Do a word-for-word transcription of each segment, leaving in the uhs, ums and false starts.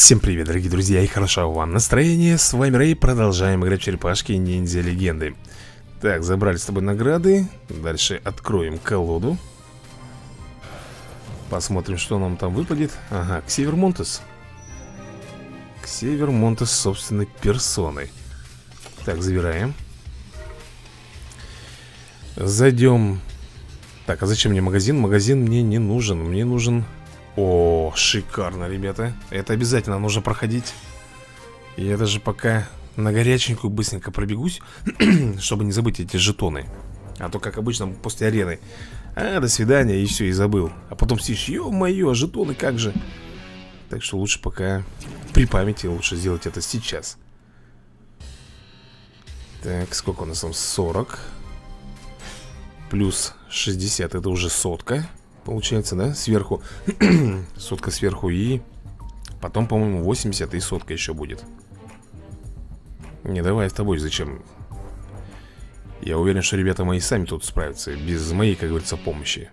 Всем привет, дорогие друзья, и хорошо вам настроение. С вами Рэй, продолжаем играть в черепашки ниндзя легенды. Так, забрали с тобой награды. Дальше откроем колоду. Посмотрим, что нам там выпадет. Ага, Ксевер Монтес. Ксевер Монтес собственной персоной. Так, забираем. Зайдем. Так, а зачем мне магазин? Магазин мне не нужен. Мне нужен... О, шикарно, ребята. Это обязательно нужно проходить. Я даже пока на горяченькую быстренько пробегусь, чтобы не забыть эти жетоны. А то, как обычно, после арены: а, до свидания, и все, и забыл. А потом сидишь: ё-моё, а жетоны как же. Так что лучше пока при памяти лучше сделать это сейчас. Так, сколько у нас там? сорок. Плюс шестьдесят, это уже сотка. Получается, да? Сверху. Сотка сверху. И потом, по-моему, восемьдесят и сотка еще будет. Не, давай с тобой, зачем? Я уверен, что ребята мои сами тут справятся. Без моей, как говорится, помощи.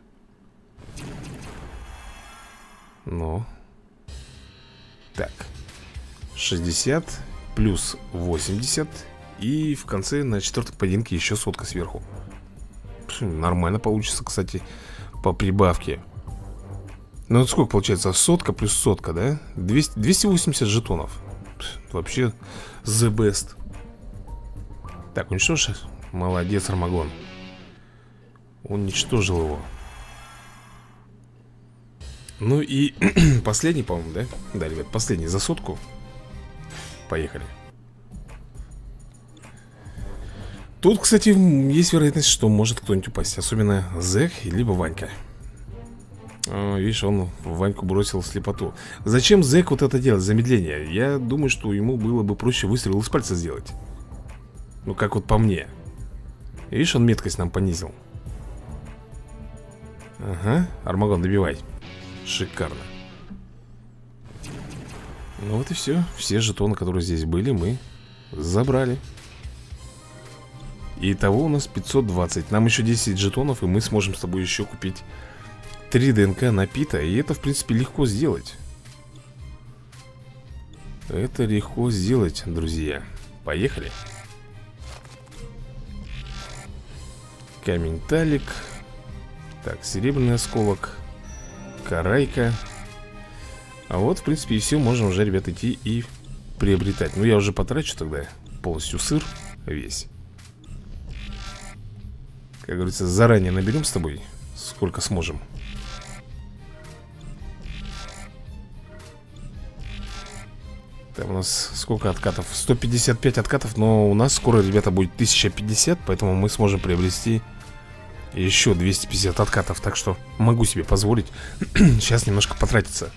Ну. Так. шестьдесят плюс восемьдесят. И в конце на четвертом поединке еще сотка сверху. Нормально получится, кстати, по прибавке. Ну вот сколько получается? Сотка плюс сотка, да? двести, двести восемьдесят жетонов. Вообще the best. Так, уничтожь. Молодец, Армагон. Уничтожил его. Ну и последний, по-моему, да? Да, ребят, последний за сотку. Поехали. Тут, кстати, есть вероятность, что может кто-нибудь упасть. Особенно Зек, либо Ванька. О, видишь, он Ваньку бросил слепоту. Зачем Зек вот это делать, замедление? Я думаю, что ему было бы проще выстрел из пальца сделать. Ну, как вот по мне. Видишь, он меткость нам понизил. Ага, Армагон, добивай. Шикарно. Ну вот и все. Все жетоны, которые здесь были, мы забрали. И итого у нас пятьсот двадцать. Нам еще десять жетонов, и мы сможем с тобой еще купить три ДНК на Пита. И это, в принципе, легко сделать. Это легко сделать, друзья. Поехали. Камень талик. Так, серебряный осколок. Карайка. А вот, в принципе, и все. Можем уже, ребят, идти и приобретать. Ну, я уже потрачу тогда полностью сыр весь. Как говорится, заранее наберем с тобой сколько сможем. Там у нас сколько откатов? сто пятьдесят пять откатов. Но у нас скоро, ребята, будет тысяча пятьдесят. Поэтому мы сможем приобрести еще двести пятьдесят откатов. Так что могу себе позволить сейчас немножко потратиться.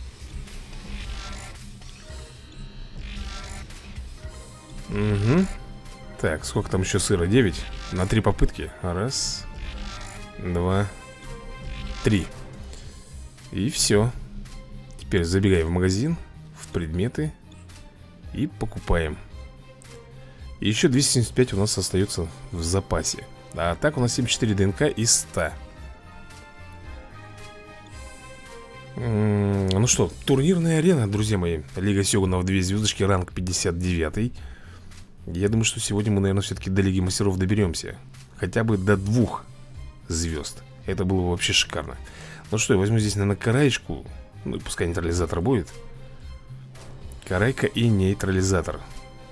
Угу. Так, сколько там еще сыра? девять. На три попытки. Раз, два, три. И все. Теперь забегаем в магазин, в предметы и покупаем. И еще двести семьдесят пять у нас остается в запасе. А так у нас семьдесят четыре ДНК из ста. М-м, ну что, турнирная арена, друзья мои. Лига Сёгунов, две звездочки, ранг пятьдесят девять. Я думаю, что сегодня мы, наверное, все-таки до Лиги Мастеров доберемся. Хотя бы до двух звезд. Это было бы вообще шикарно. Ну что, я возьму здесь, наверное, караечку. Ну и пускай нейтрализатор будет. Карайка и нейтрализатор.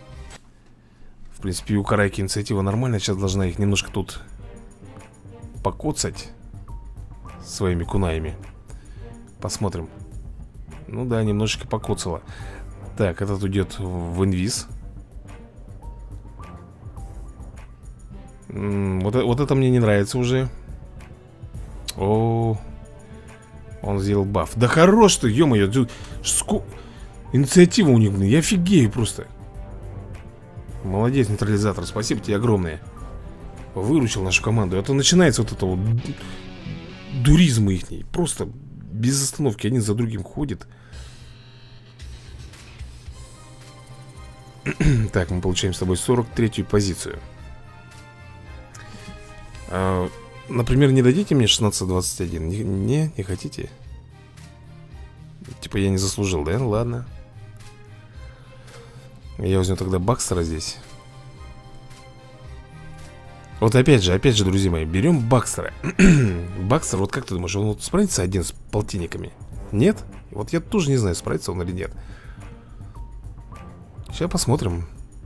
В принципе, у карайки инициатива нормальная. Сейчас должна их немножко тут покоцать своими кунаями. Посмотрим. Ну да, немножечко покоцала. Так, этот уйдет в инвиз. Вот, вот это мне не нравится уже. О, он сделал баф. Да хорош ты, ё-моё. Ску... Инициатива у них, блин, я офигею просто. Молодец, нейтрализатор, спасибо тебе огромное. Выручил нашу команду. Это начинается вот это вот дуризм ихний. Просто без остановки один за другим ходит. Так, мы получаем с тобой сорок третью позицию. А, например, не дадите мне шестнадцать двадцать один? Не, не, не хотите? Типа я не заслужил, да? Ладно. Я возьму тогда Бакстера здесь. Вот опять же, опять же, друзья мои, берем Бакстера. Бакстер, вот как ты думаешь, он вот справится один с полтинниками? Нет? Вот я тоже не знаю, справится он или нет. Сейчас посмотрим.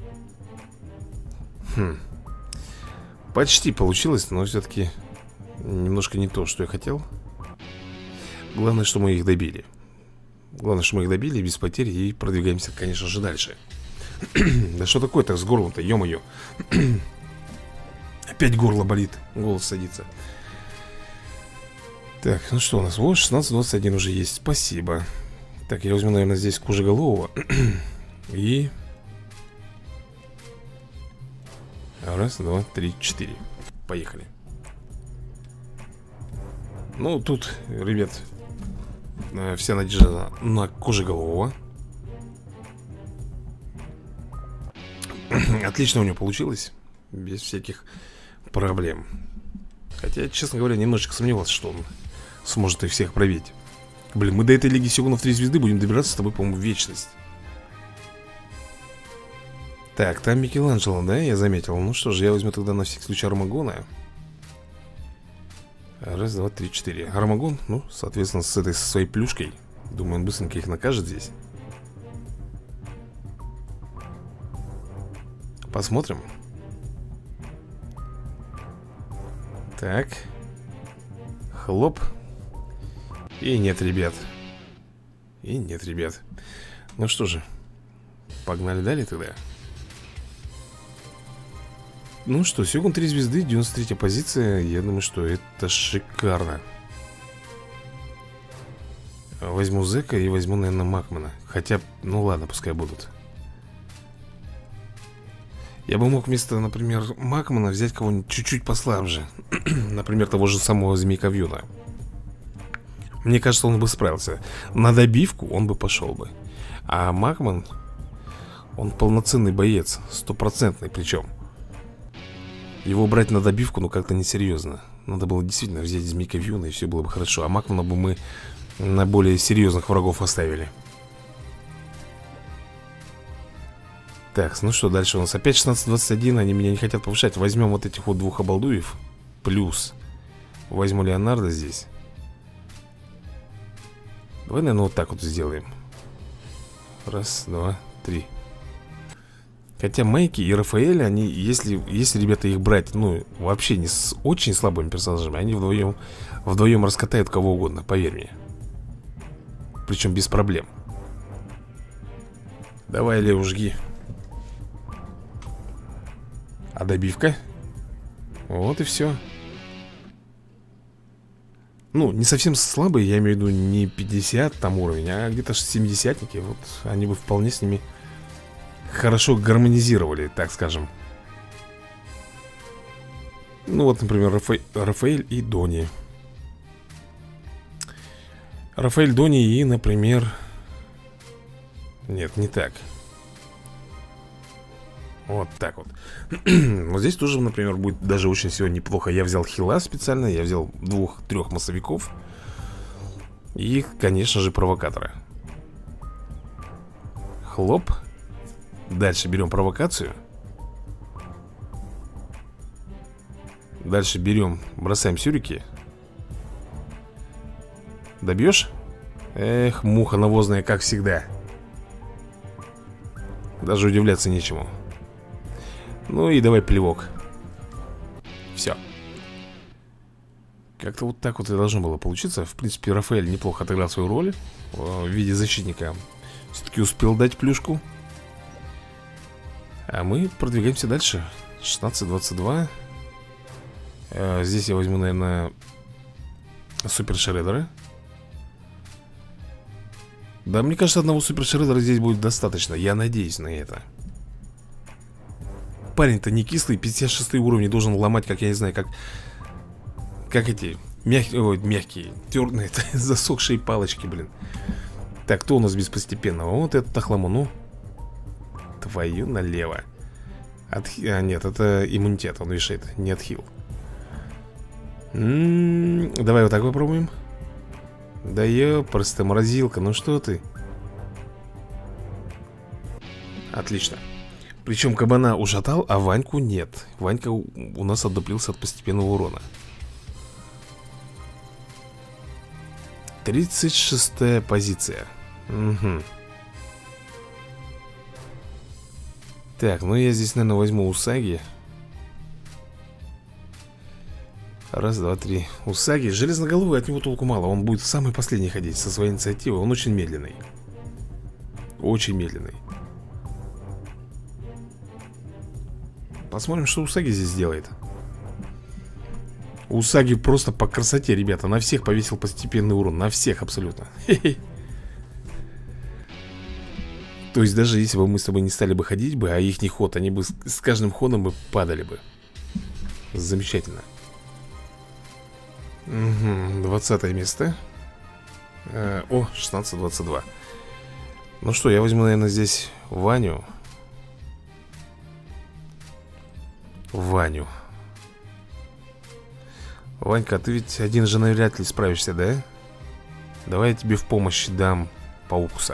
Хм. Почти получилось, но все-таки немножко не то, что я хотел. Главное, что мы их добили. Главное, что мы их добили без потерь. И продвигаемся, конечно же, дальше. Да что такое-то с горлом-то, ё-моё. Опять горло болит, голос садится. Так, ну что у нас? Вот шестнадцать двадцать один уже есть, спасибо. Так, я возьму, наверное, здесь кожеголового. И... Раз, два, три, четыре. Поехали. Ну, тут, ребят, вся надежда на кожеголового. Отлично у него получилось. Без всяких проблем. Хотя, честно говоря, немножечко сомневался, что он сможет их всех пробить. Блин, мы до этой Лиги Сёгунов три звезды будем добираться с тобой, по-моему, в вечность. Так, там Микеланджело, да, я заметил. Ну что же, я возьму тогда на всякий случай Армагона. Раз, два, три, четыре. Армагон, ну, соответственно, с этой со своей плюшкой. Думаю, он быстренько их накажет здесь. Посмотрим. Так. Хлоп. И нет, ребят. И нет, ребят. Ну что же, погнали далее тогда. Ну что, Сёгун три звезды, девяносто третья позиция. Я думаю, что это шикарно. Возьму Зека и возьму, наверное, Макмана. Хотя, ну ладно, пускай будут. Я бы мог вместо, например, Макмана взять кого-нибудь чуть-чуть послабже. Например, того же самого Змейка Вьюна. Мне кажется, он бы справился. На добивку он бы пошел бы. А Макман, он полноценный боец, стопроцентный причем. Его брать на добивку, ну как-то несерьезно. Надо было действительно взять Змейка Вьюна, и все было бы хорошо. А Макмана бы мы на более серьезных врагов оставили. Так, ну что, дальше у нас опять шестнадцать двадцать один. Они меня не хотят повышать. Возьмем вот этих вот двух обалдуев. Плюс возьму Леонардо здесь. Давай, наверное, вот так вот сделаем. Раз, два, три. Хотя Майки и Рафаэль, они, если, если, ребята, их брать, ну, вообще не с очень слабыми персонажами, они вдвоем, вдвоем раскатают кого угодно, поверь мне. Причем без проблем. Давай, Лео, жги. А добивка? Вот и все. Ну, не совсем слабые, я имею в виду не пятьдесят там уровень, а где-то семидесятники. Вот они бы вполне с ними хорошо гармонизировали, так скажем. Ну вот, например, Рафа... Рафаэль и Дони. Рафаэль, Дони и, например... Нет, не так. Вот так вот. Вот здесь тоже, например, будет даже очень сегодня неплохо. Я взял хила специально, я взял двух-трех массовиков. И, конечно же, провокатора. Хлоп. Дальше берем провокацию. Дальше берем, бросаем сюрики. Добьешь? Эх, муха навозная, как всегда. Даже удивляться нечему. Ну и давай плевок. Все. Как-то вот так вот и должно было получиться. В принципе, Рафаэль неплохо отыграл свою роль в виде защитника. Все-таки успел дать плюшку. А мы продвигаемся дальше. шестнадцать двадцать два. Здесь я возьму, наверное, Супер Шреддера. Да, мне кажется, одного Супер Шреддера здесь будет достаточно. Я надеюсь на это. Парень-то не кислый, пятьдесят шестой уровень должен ломать, как я не знаю, как... Как эти мягкие, ой, мягкие, тёрные, засохшие палочки, блин. Так, кто у нас без постепенного? Вот этот охламу, ну. Твою налево. Отхи... А, нет, это иммунитет, он решает, не отхил. М-м-м, давай вот так попробуем. Да ёпрст, морозилка, ну что ты? Отлично. Причем кабана ушатал, а Ваньку нет. Ванька у, у нас отдуплился от постепенного урона. тридцать шестая позиция. Угу. Так, ну я здесь, наверное, возьму Усаги. Раз, два, три. Усаги. Железноголовый, от него толку мало. Он будет самый последний ходить со своей инициативой. Он очень медленный. Очень медленный. Посмотрим, что Усаги здесь делает. Усаги просто по красоте, ребята. На всех повесил постепенный урон. На всех абсолютно. То есть даже если бы мы с тобой не стали бы ходить бы, а их не ход, они бы с, с каждым ходом бы падали бы. Замечательно. Угу, двадцатое место. э, О, шестнадцать двадцать два. Ну что, я возьму, наверное, здесь Ваню. Ваню. Ванька, ты ведь один же навряд ли справишься, да? Давай я тебе в помощь дам Паукуса.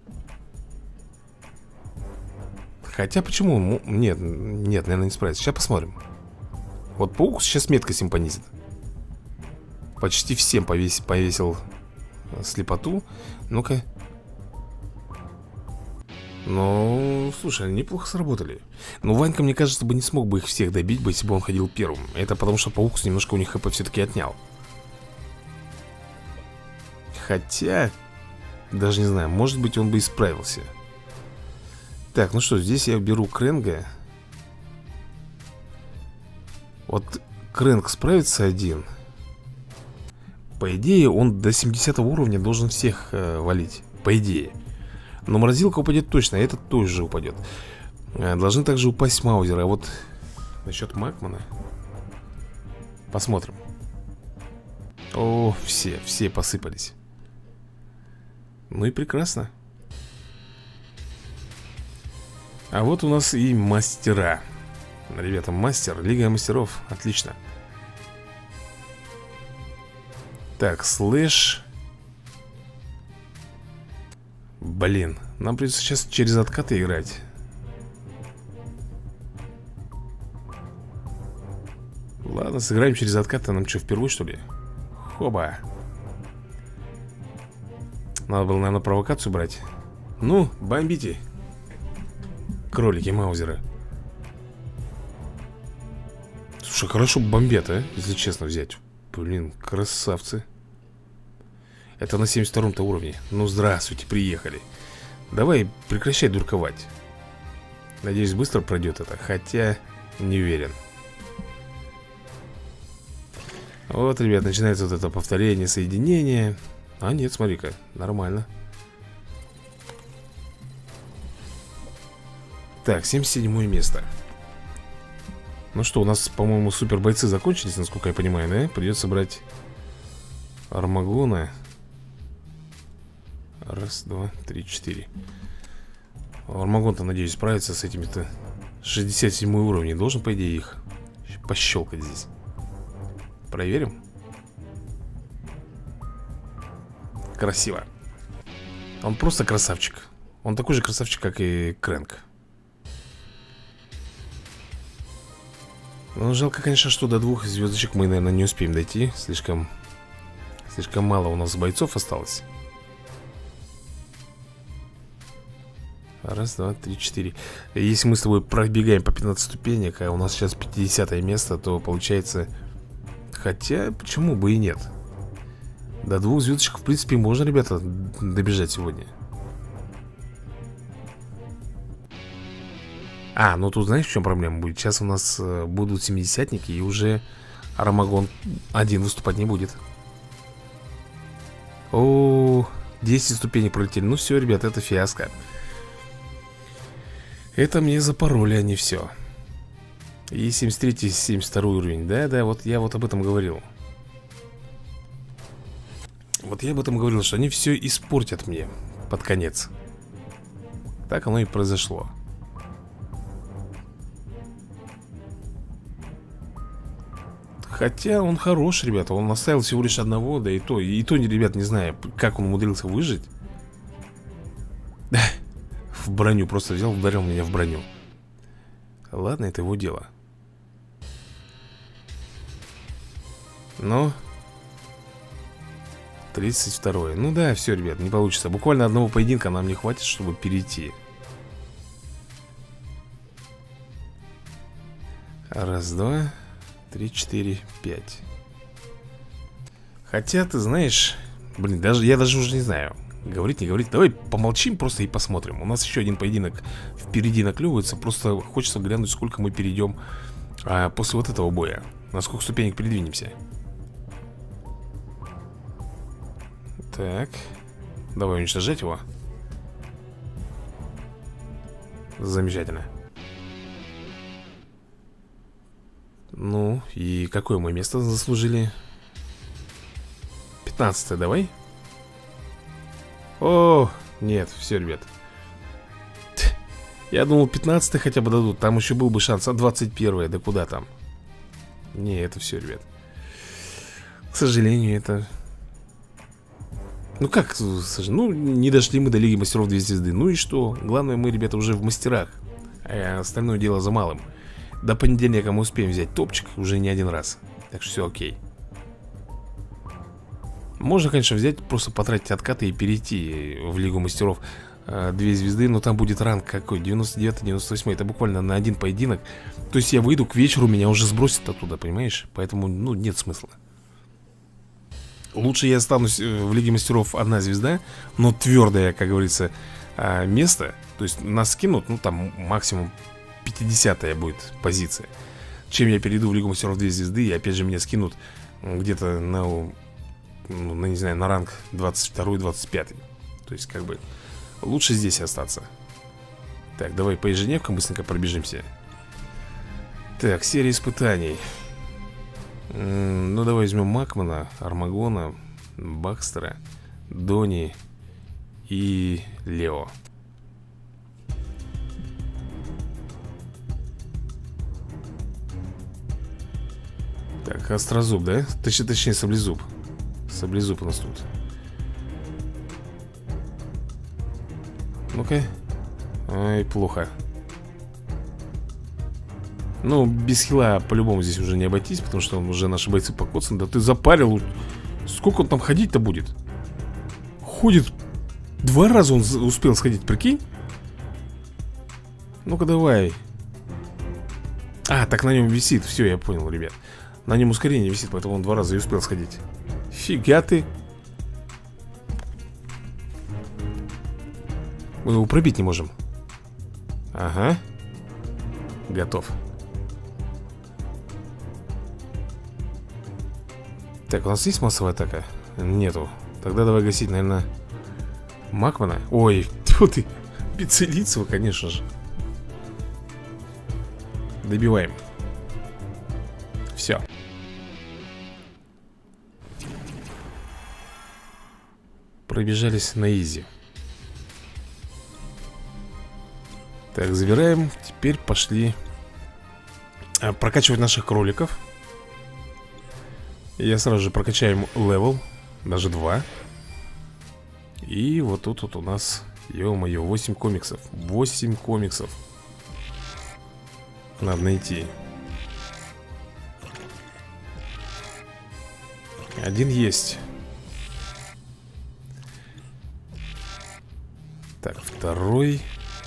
Хотя почему? Нет, нет, наверное, не справится. Сейчас посмотрим. Вот Паукус сейчас меткость им понизит. Почти всем повесил, повесил слепоту. Ну-ка. Ну, слушай, они неплохо сработали. Но Ванька, мне кажется, бы не смог бы их всех добить бы, если бы он ходил первым. Это потому что Паукус немножко у них хп все-таки отнял. Хотя, даже не знаю, может быть, он бы и справился. Так, ну что, здесь я беру Крэнга. Вот Крэнг справится один. По идее, он до семидесятого уровня должен всех э, валить. По идее. Но морозилка упадет точно, а этот тоже упадет. э, Должны также упасть Маузеры. А вот насчет Макмана посмотрим. О, все, все посыпались. Ну и прекрасно. А вот у нас и мастера. Ребята, мастер, Лига мастеров. Отлично. Так, слэш. Блин, нам придется сейчас через откаты играть. Ладно, сыграем через откаты. Нам что, впервые, что ли? Хоба. Надо было, наверное, провокацию брать. Ну, бомбите. Кролики Маузеры. Слушай, хорошо бомбят, а? Если честно взять. Блин, красавцы. Это на семьдесят втором-то уровне. Ну, здравствуйте, приехали. Давай, прекращай дурковать. Надеюсь, быстро пройдет это. Хотя, не уверен. Вот, ребят, начинается вот это повторение, соединение. А нет, смотри-ка, нормально. Так, семьдесят седьмое место. Ну что, у нас, по-моему, супер бойцы закончились, насколько я понимаю, да? Придется брать Армагона. Раз, два, три, четыре. Армагон-то, надеюсь, справится с этими-то. шестьдесят седьмой уровень. Должен, по идее, их пощелкать здесь. Проверим. Красиво. Он просто красавчик. Он такой же красавчик, как и Крэнг. Ну, жалко, конечно, что до двух звездочек мы, наверное, не успеем дойти. Слишком, слишком мало у нас бойцов осталось. Раз, два, три, четыре. Если мы с тобой пробегаем по пятнадцать ступенек, а у нас сейчас пятидесятое место, то получается... Хотя, почему бы и нет? До двух звездочек, в принципе, можно, ребята, добежать сегодня. А, ну тут знаешь, в чем проблема будет? Сейчас у нас э, будут семидесятники, и уже Армагон один выступать не будет. О, десять ступеней пролетели. Ну все, ребят, это фиаско. Это мне запороли они все. И семьдесят третий, семьдесят второй уровень. Да-да, вот я вот об этом говорил. Вот я об этом говорил, что они все испортят мне под конец. Так оно и произошло. Хотя он хорош, ребята. Он оставил всего лишь одного, да и то. И то, ребят, не знаю, как он умудрился выжить. в броню просто взял, ударил меня в броню. Ладно, это его дело. Ну, тридцать второе. Ну да, все, ребят, не получится. Буквально одного поединка нам не хватит, чтобы перейти. Раз, два, три, четыре, пять. Хотя, ты знаешь, блин, даже я даже уже не знаю, говорить, не говорить. Давай помолчим просто и посмотрим. У нас еще один поединок впереди наклевывается. Просто хочется глянуть, сколько мы перейдем а, после вот этого боя. На сколько ступенек передвинемся. Так, давай уничтожать его. Замечательно. Ну, и какое мы место заслужили? пятнадцатое, давай. О, нет, все, ребят. Я думал, пятнадцатое хотя бы дадут. Там еще был бы шанс. А двадцать первое, да куда там? Не, это все, ребят. К сожалению, это... Ну как, ну не дошли мы до Лиги Мастеров две звезды. Ну и что? Главное, мы, ребята, уже в мастерах. А остальное дело за малым. До понедельника мы успеем взять топчик уже не один раз. Так что все окей. Можно, конечно, взять, просто потратить откаты и перейти в Лигу Мастеров две звезды. Но там будет ранг какой? девяносто девятый, девяносто восьмой. Это буквально на один поединок. То есть я выйду к вечеру, меня уже сбросят оттуда, понимаешь? Поэтому, ну, нет смысла. Лучше я останусь в Лиге Мастеров одна звезда, но твердое, как говорится, место. То есть нас скинут, ну там максимум пятидесятая будет позиция. Чем я перейду в Лигу Мастеров две звезды, и опять же меня скинут где-то на, ну, на, не знаю, на ранг двадцать второй, двадцать пятый. То есть как бы лучше здесь остаться. Так, давай по ежедневкам быстренько пробежимся. Так, серия испытаний. Ну, давай возьмем Макмана, Армагона, Бакстера, Дони и Лео. Так, Острозуб, да? Точнее, точнее, Саблезуб. Саблезуб у нас тут. Ну-ка. Ай, плохо. Ну, без хила по-любому здесь уже не обойтись, потому что он уже наши бойцы покоцаны. Да ты запарил. Сколько он там ходить-то будет? Ходит. Два раза он успел сходить, прикинь? Ну-ка давай. А, так на нем висит. Все, я понял, ребят. На нем ускорение висит, поэтому он два раза и успел сходить. Фига ты. Мы его пробить не можем. Ага. Готов. Так, у нас есть массовая атака? Нету. Тогда давай гасить, наверное, Макмана. Ой, тьфу ты. Бицелицева, конечно же. Добиваем. Все. Пробежались на изи. Так, забираем. Теперь пошли а, прокачивать наших кроликов. Я сразу же прокачаем левел. Даже два. И вот тут вот у нас, ё-моё, восемь комиксов. восемь комиксов. Надо найти. Один есть. Так, второй.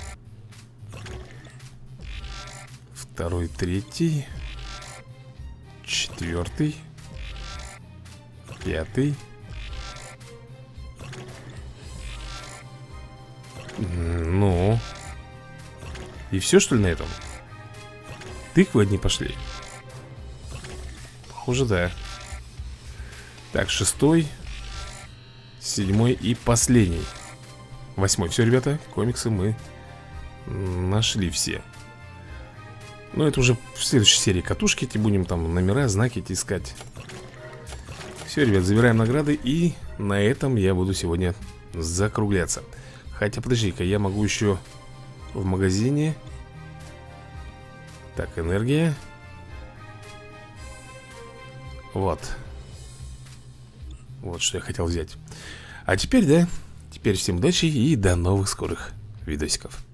Второй, третий. Четвертый. Пятый. Ну. И все, что ли, на этом? Тыквы одни пошли. Похоже, да. Так, шестой. Седьмой и последний. Восьмой. Все, ребята, комиксы мы нашли все. Но это уже в следующей серии катушки эти будем там номера, знаки эти искать. Все, ребят, забираем награды. И на этом я буду сегодня закругляться. Хотя, подожди-ка, я могу еще в магазине. Так, энергия. Вот. Вот что я хотел взять. А теперь, да, теперь всем удачи и до новых скорых видосиков.